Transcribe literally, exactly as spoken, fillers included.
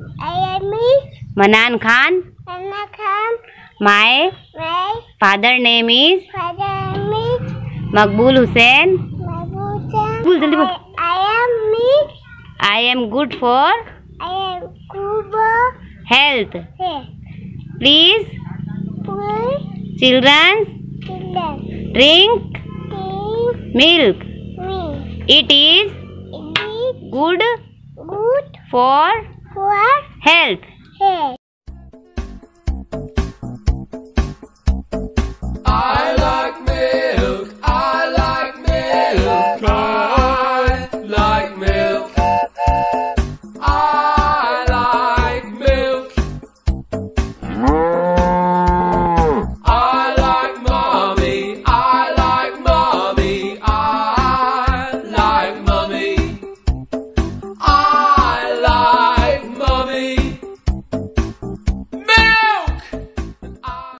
I am Miss Manan Khan. Anna Khan. My My father name is father Miss Maqbool Hussain. Mabucha. बोल जल्दी बोल. I, I am Miss. I am good for I am Kuba. health. Here. Please, Please. children, Children. drink Give milk. me. It is It is good good for for health.